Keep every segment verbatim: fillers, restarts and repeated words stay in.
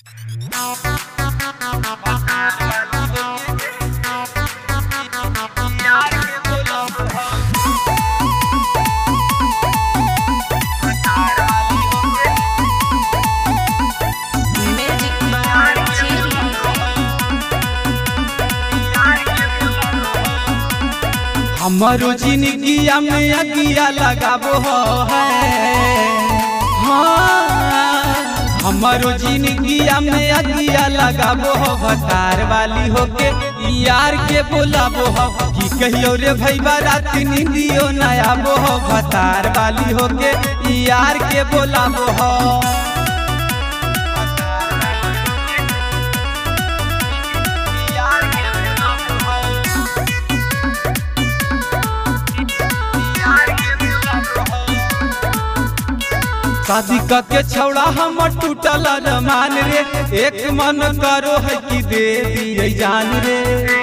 हमारो जिंदगिया में अगिया लगाबो है, हाँ हमारो जिंदगिया में अगिया लगाबो हो। भतार वाली होके यार के बोलाबो हो कि कहियो रे भैया रात नींदियो न आबो हो। भतार वाली होके यार के बोलाबो हो। शादी करके छौड़ा हम टूटल रमान रे, एक मन करो है कि दे दिए जान रे।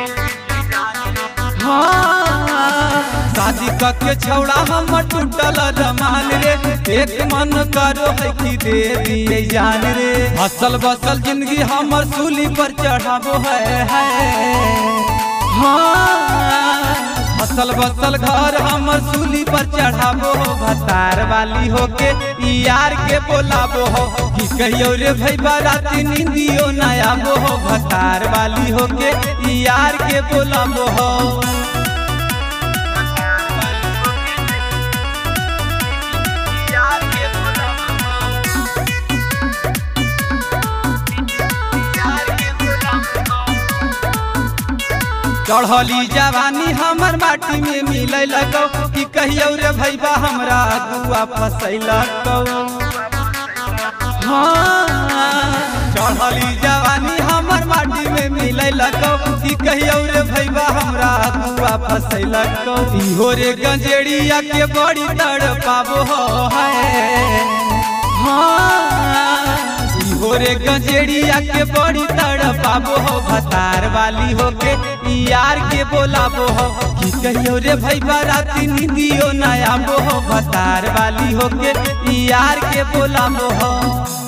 हाँ शादी करके छौड़ा हम टूटल रमान रे, एक मन करो है कि दे दिए जान रे। हसल बसल जिंदगी हमर सूली पर चढ़ाबो है, है। हाँ हसल बसल घर हमर सूली पर चढ़ाबो हो। भतार वाली होके यार के बोलाबो हो कि कहियो रे भैया रात नींदियो न आबो हो। भतार वाली होके यार के बोलाबो हो। चढ़ली जवानी हमर माटी में मिले लगो कि कहियो रे भैया हमरा गुआ फसैलको। हाँ चढ़ली जवानी हमर माटी में मिले लगो कि कहियो रे भैया हमरा गुआ फसैलको। इहो रे गंजेड़िया के बड़ी तड़पाबो है, हाँ इहो रे गंजेड़िया के बड़ी तड़पाबो हो। भतार वाली होके यार के बोलाबो हो कि कहियो रे भैया रात नींदियो न आबो हो। भतार वाली होके यार के बोलाबो हो।